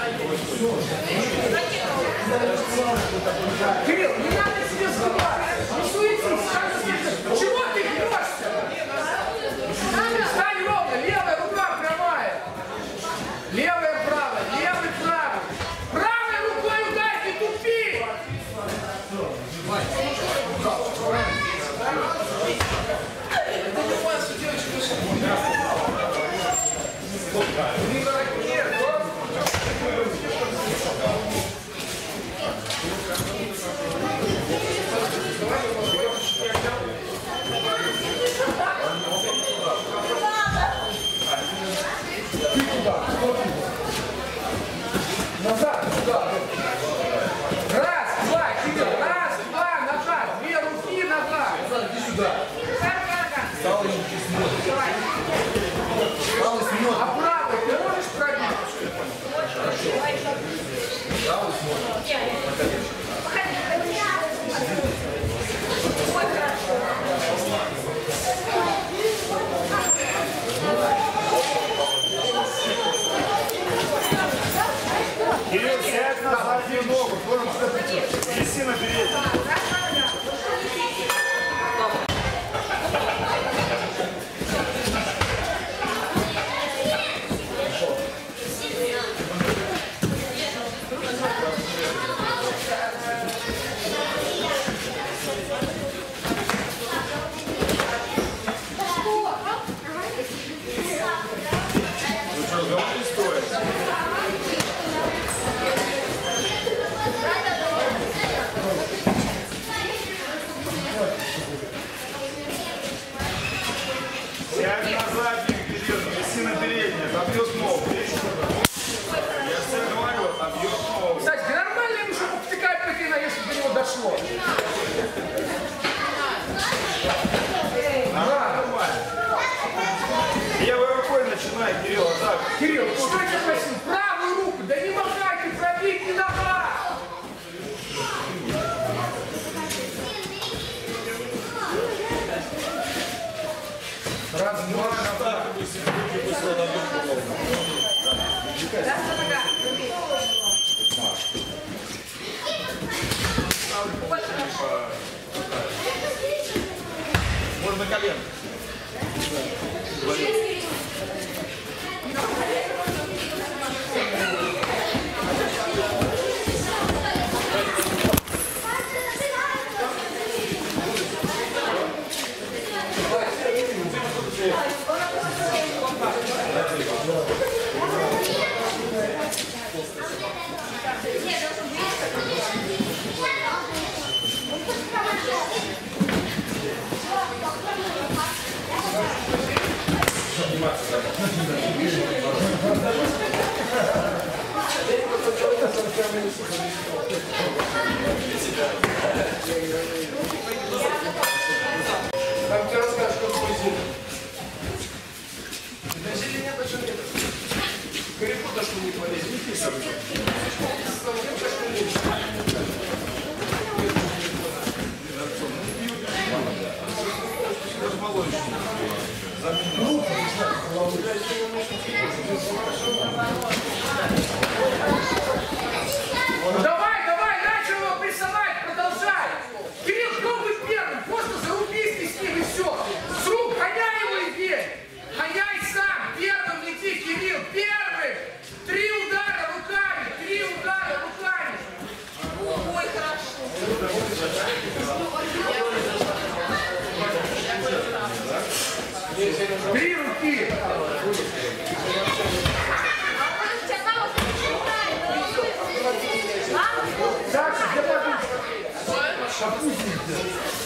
Кирилл, не надо себе сгибать. Не суетись. Чего ты бьешься? Стань ровно. Левая рука прямая. Левая правая. Левый правый. Правой рукой ударь, не тупи. Назад, сюда. Раз, два, Кирилл, раз, два, назад. Две руки назад. Иди сюда. Стал и смотрит. А правой ты можешь пробить? Хорошо. Стал и смотрит. Кирилл, сядь на заднюю ногу, форма. Виси на переднюю. Сядь на заднюю, Кирилл, виси на переднюю, отобьет ногу. Я тебе говорю, отобьет ногу. Кстати, ты нормально ему что повтыкать пятина, если до него дошло? Нормально. Левой рукой начинай, Кирилл, а так. Кирилл, что я тебя просил? Правую руку, да не махай, ты пробить не нога! Раз, два, назад. Можно колено. Там тебе расскажешь, как твой зелень. Да зелень нет, даже нет. Коряку дошку не полезет, не писал. Давай, давай, начал его прессовать, продолжай. Кирилл, кто будет первым? Просто зарубись ты с ним и все. С рук гоняй его и бей. Гоняй сам. Первым лети, Кирилл, первым. 3 удара руками, 3 удара руками. Ой, хорошо. 3 руки. Дальше, где подушка? Опустите.